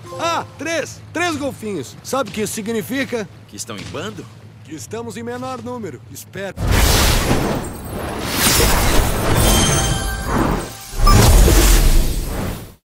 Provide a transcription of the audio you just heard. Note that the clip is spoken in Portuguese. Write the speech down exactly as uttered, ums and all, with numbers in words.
Ah, três! Três golfinhos. Sabe o que isso significa? Que estão em bando? Que estamos em menor número. Esperto.